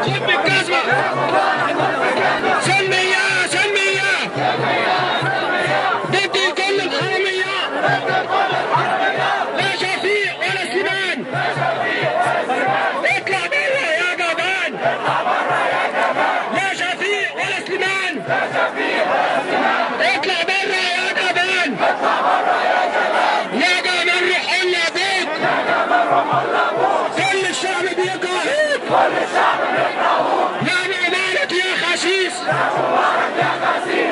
خد بالجزمة. سلمية سلمية ضد كل الحرامية. لا شفيق ولا سليمان. اطلع بره يا جبان. لا شفيق ولا سليمان. اطلع بره يا جبان. يا جبان روح قلنا ابوك. كل الشعب بيكرهوك. يا مبارك يا خسيس.